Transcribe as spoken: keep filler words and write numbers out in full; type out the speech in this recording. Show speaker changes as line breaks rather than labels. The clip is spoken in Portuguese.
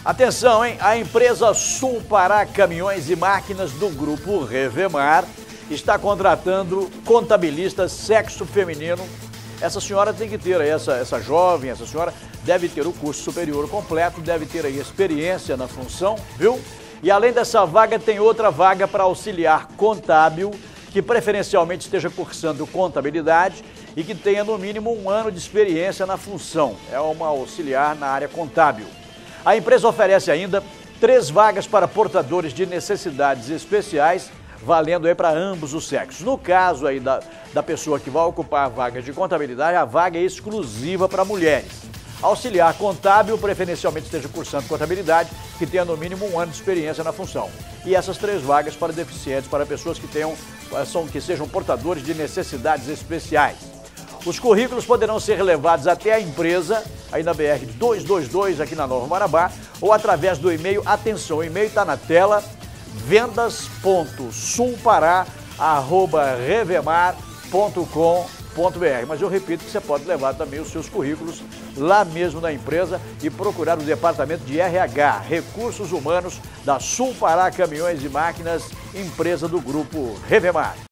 Atenção, hein? A empresa Sul Pará Caminhões e Máquinas do Grupo Revemar está contratando contabilistas sexo feminino. Essa senhora tem que ter aí, essa, essa jovem, essa senhora deve ter o curso superior completo, deve ter aí experiência na função, viu? E além dessa vaga, tem outra vaga para auxiliar contábil, que preferencialmente esteja cursando contabilidade e que tenha no mínimo um ano de experiência na função. É uma auxiliar na área contábil. A empresa oferece ainda três vagas para portadores de necessidades especiais, valendo aí para ambos os sexos. No caso aí da, da pessoa que vai ocupar a vaga de contabilidade, a vaga é exclusiva para mulheres. Auxiliar contábil, preferencialmente esteja cursando contabilidade, que tenha no mínimo um ano de experiência na função. E essas três vagas para deficientes, para pessoas que, tenham, são, que sejam portadores de necessidades especiais. Os currículos poderão ser levados até a empresa, aí na B R duzentos e vinte e dois, aqui na Nova Marabá, ou através do e-mail, atenção, o e-mail está na tela, vendas ponto sulpará arroba revemar ponto com ponto br. Mas eu repito que você pode levar também os seus currículos lá mesmo na empresa e procurar o departamento de R H, Recursos Humanos, da Sul Pará Caminhões e Máquinas, empresa do Grupo Revemar.